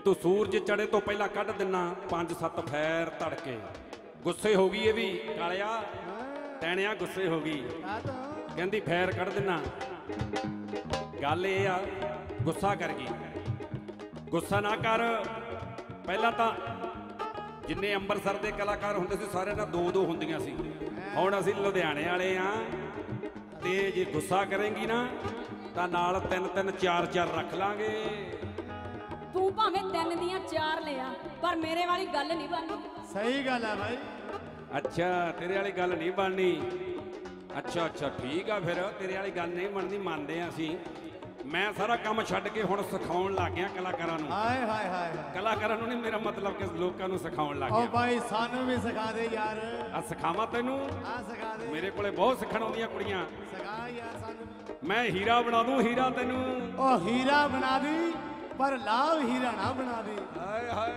तू सूरज चढ़े तो पहला कढ़ दिना 5-7 फैर तड़के। गुस्से हो गई ये भी कालिया टैणिया गुस्से हो गई, कहती फैर कढ़ दिना। गल ये आ गुस्सा कर गई, गुस्सा ना कर। पहला तो जिन्ने अंबरसर के कलाकार होंदे सी सारे ना 2-2 होंदियां सी, हुण असीं लुधियाणे वाले हाँ ते जे गुस्सा करेंगी ना तो नाल 3-3 4-4 रख लांगे। तू भावें 3 दियां 4 लिया पर मेरे वाली गल नहीं बननी। सही गल है भाई। अच्छा तेरे वाली गल नहीं बननी। अच्छा अच्छा ठीक है फिर तेरे वाली गल नहीं बननी, मानते हैं असीं। मैं सारा काम छड्ड के हुण सिखाउण लग गया कलाकारां नूं। हाय हाय हाय कलाकारां नूं नहीं, मेरा मतलब कि लोकां नूं सिखाउण लग ओ गया। भाई सानू भी सिखा दे यार। आ सिखावां तैनूं? हां सिखा दे। मेरे कोले बहुत सिखण आउंदियां कुड़ियां। सिखा यार सानू। मैं हीरा बना दूं हीरा तैनूं। ओ हीरा बना दी पर लाभ हीरा ना बना दी। हाय हाय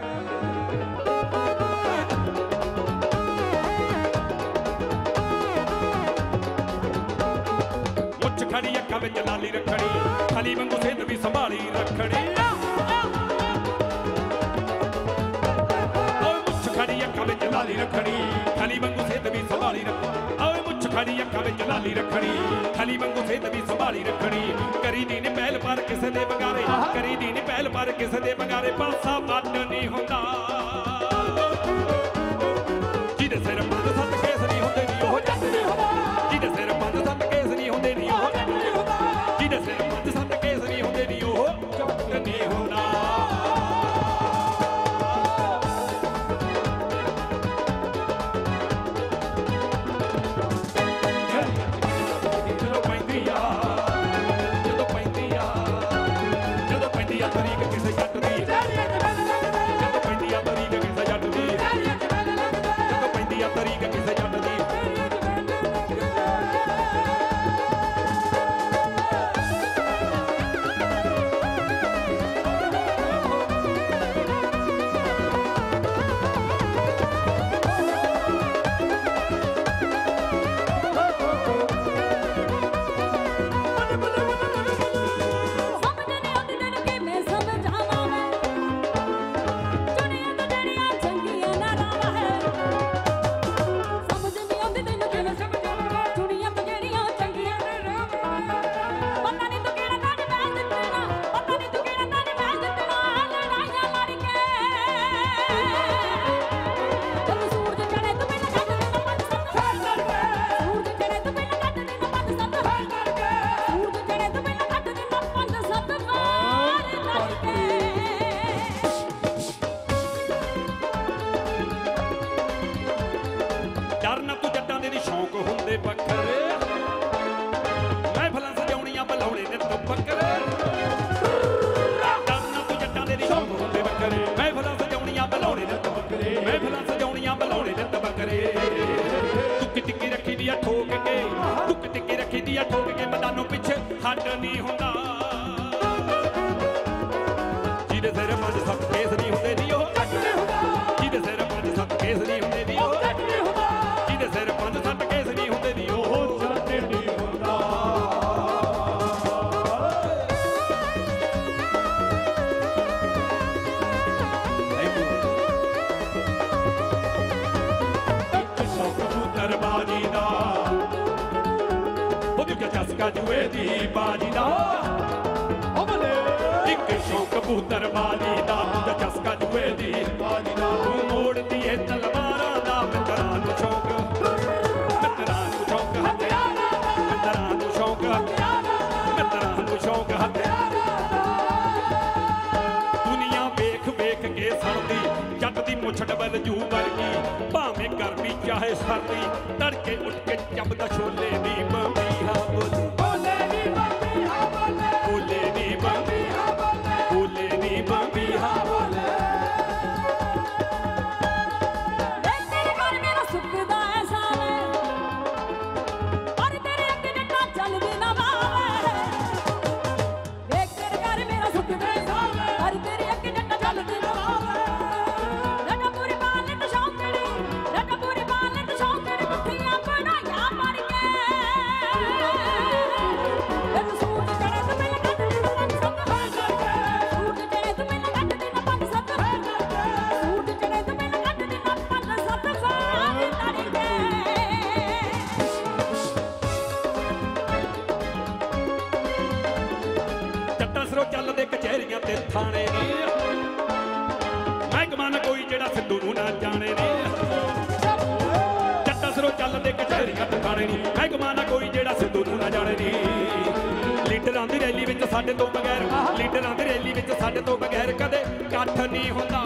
मुछ खड़ी अक्खां विच लाली रखड़ी, खली वांगू सेहत भी संभाली रखड़ी। मुछ खड़ी अक्खां विच लाली रखड़ी, खली वांगू सेहत भी संभाली रखड़ी। मुछ खड़ी अक्खां विच लाली रखड़ी, खली वांगू सेहत भी संभाली रखड़ी। करी दी ने पहल पर किसे दे बगारे, करी दी ने पहल पर किसे दे बगारे। पासा वट नहीं हुंदा जिहदे सिर 5-7 केस नहीं हुंदे नी ओह जट नहीं हुंदा। जिहदे सिर 5-7 केस नहीं हुंदे नी ओह जट नहीं हुंदा। जिहदे सिर 5-7 केस नहीं हुंदे नी ओह जट नहीं हुंदा। ਖਾਣੇ ਨੀ ਮਹਿਕਮਾ ਨਾ ਕੋਈ ਜਿਹੜਾ ਸਿੱਧੂ ਨੂੰ ਨਾ ਜਾਣੇ ਨੀ ਜੱਟਾਂ ਸਿਰੋਂ ਚੱਲਦੇ ਕਚਹਿਰੀਆਂ ਟਿਕਾਣੇ ਨੀ ਮਹਿਕਮਾ ਨਾ ਕੋਈ ਜਿਹੜਾ ਸਿੱਧੂ ਨੂੰ ਨਾ ਜਾਣੇ ਨੀ ਲੀਡਰਾਂ ਦੀ ਰੈਲੀ ਵਿੱਚ ਸਾਡੇ ਤੋਂ ਬਗੈਰ ਲੀਡਰਾਂ ਦੀ ਰੈਲੀ ਵਿੱਚ ਸਾਡੇ ਤੋਂ ਬਗੈਰ ਕਦੇ ਇਕੱਠ ਨਹੀਂ ਹੁੰਦਾ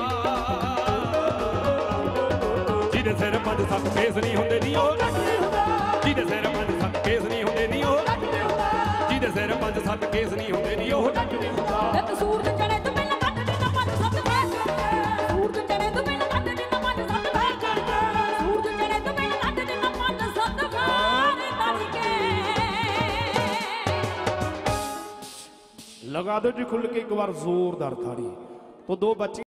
ਜਿਹਦੇ ਸਿਰ 5-7 ਕੇਸ ਨਹੀਂ ਹੁੰਦੇ ਨੀ ਉਹ ਜਿਹਦੇ ਸਿਰ 5-7 ਕੇਸ ਨਹੀਂ ਹੁੰਦੇ ਨੀ ਉਹ ਜਿਹਦੇ ਸਿਰ 5-7 ਕੇਸ ਨਹੀਂ ਹੁੰਦੇ ਨੀ ਉਹ ਤੇ ਸੂਰਜ ਚੜੇ ਤੋਂ ਪਹਿਲਾਂ ਕੱਢ ਦੇਣਾ 5-7 ਫੇਰ ਸੂਰਜ ਚੜੇ ਤੋਂ ਪਹਿਲਾਂ ਕੱਢ ਦੇਣਾ 5-7 ਫੇਰ ਸੂਰਜ ਚੜੇ ਤੋਂ ਪਹਿਲਾਂ ਕੱਢ ਦੇਣਾ 5-7 ਫੇਰ ਤੜਕੇ लगा दो जी खुल के एक बार जोरदार ताड़ी। तो दो बच्चे